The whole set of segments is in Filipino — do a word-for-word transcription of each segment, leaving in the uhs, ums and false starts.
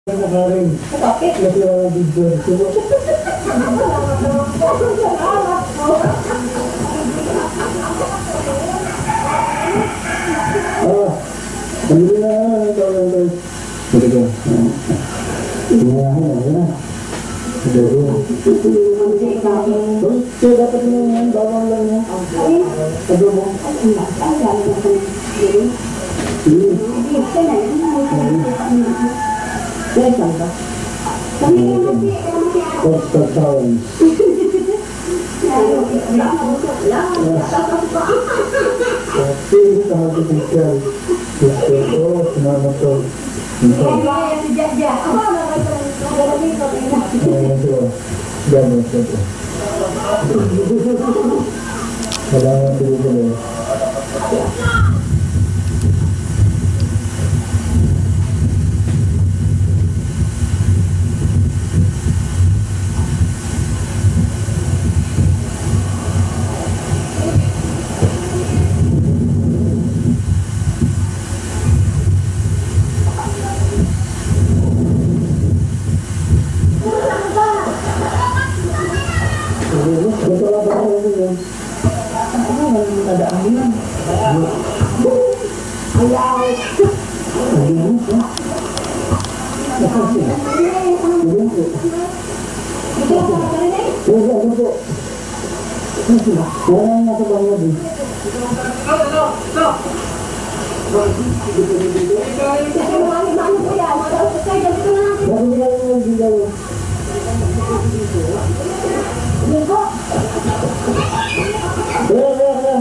Nakarin. Bakit? Nasira ng video. Subo. Ah, hindi na ang tawag ng Ito ko. Inayahan na, yan. Ito ko. So, dapat mo yan, bawang lang yan. Ito mo. Yes, ba? Kami naman si... Costa Sounds. Sige, kahit ito siya. Gusto ko, sinama ko. Ito. Ayan ito. Gano'n ito. Kailangan ito ito. Betul apa ini? Ano naman nadaan yun? Ayaw! Ini apa? Apa sih? Ini apa? Ito ang pagkarinig? Oh, ya, itu. Ini sih. Orang yang satu banyak di. Kasi mali-mali po yan. Kaya dito na natin. Tapi dia yang juga. Dito. Ya, ya, ya.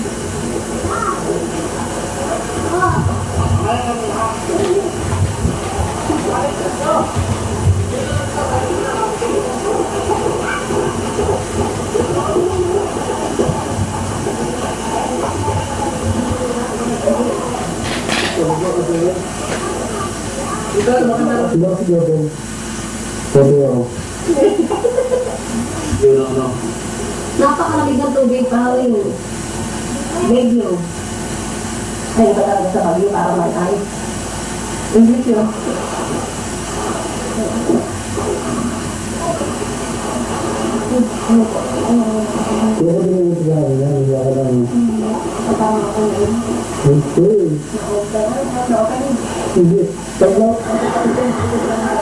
Sudah sudah dong. Sudah. Napakalamig ng tubig pahawin. Medyo. Ay, ba talaga sa bagyo para may ice. English yun. Kaya ko din yung sinabi niya, hindi ako lang. Parang ako yun. Okay. Na-open. Na-open. Hindi. Taglaw.